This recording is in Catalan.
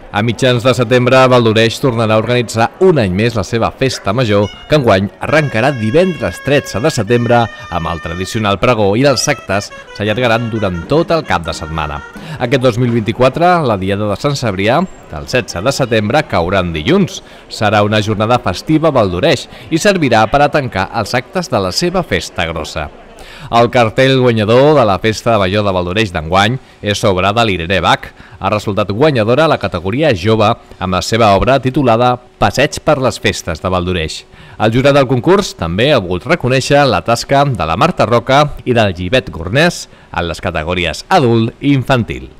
A mitjans de setembre, Valdoreix tornarà a organitzar un any més la seva festa major, que enguany arrencarà divendres 13 de setembre amb el tradicional pregó i els actes s'allargaran durant tot el cap de setmana. Aquest 2024, la Diada de Sant Cebrià, del 16 de setembre, caurà en dilluns. Serà una jornada festiva a Valdoreix i servirà per a tancar els actes de la seva festa grossa. El cartell guanyador de la Festa Major de Valdoreix d'enguany és obra de l'Irene Bach. Ha resultat guanyadora a la categoria jove amb la seva obra titulada Passeig per les festes de Valdoreix. El jurat del concurs també ha volgut reconèixer la tasca de la Marta Roca i del Givet Gornès en les categories adult i infantil.